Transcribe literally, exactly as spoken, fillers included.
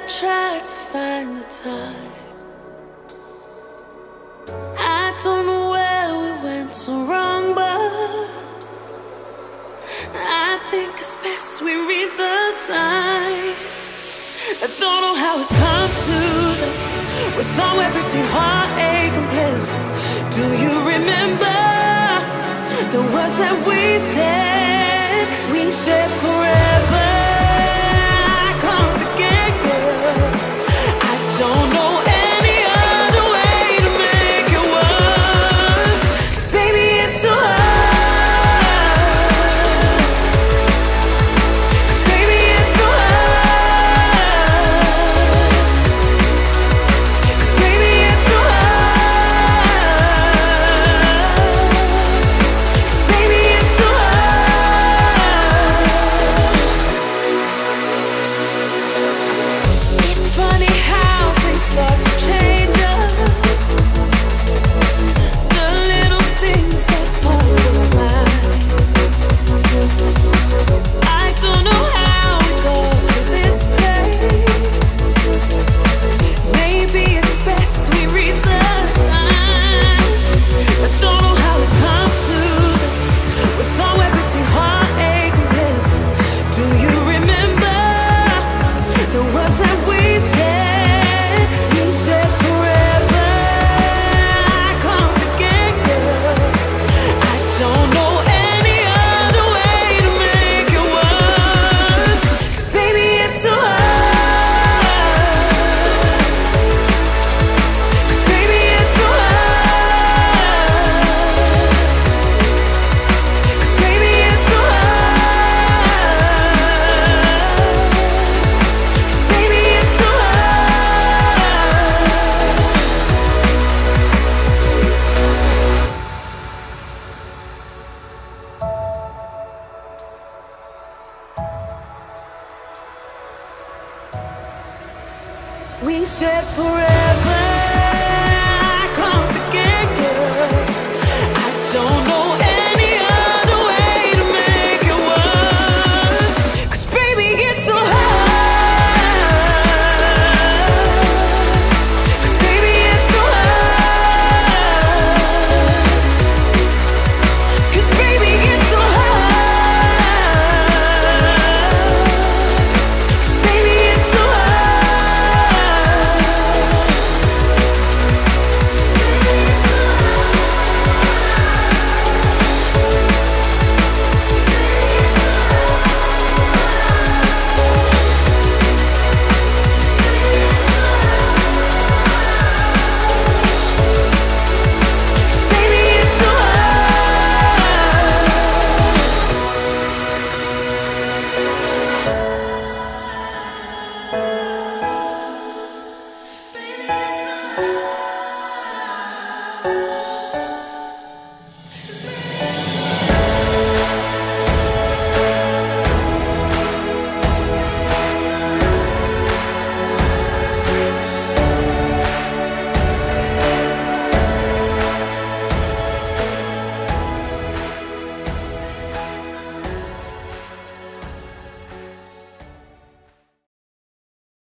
tried to find the time. I don't know where we went so wrong, but I think it's best we read the signs. I don't know how it's come to this. We're somewhere between heartache and bliss. Do you remember the words that we said? We said forever. I can't forget you. I don't know any other way to make it work. 'Cause baby, it's so hard. 'Cause baby, it's so hard. 'Cause baby, it's so hard. 'Cause baby, it's so hard. It's funny how things start to change us. The little things that pass us by. I don't know how we got to this place. Maybe it's best we read the signs. I don't know how it's come to this. We're somewhere between heartache and bliss. Do you remember the words that we said? We said forever. I can't forget you. I don't know any other way to make it work. 'Cause baby, it's so hard. 'Cause baby, it's so hard. 'Cause baby, it's so hard. 'Cause baby, it's so hard. We said forever.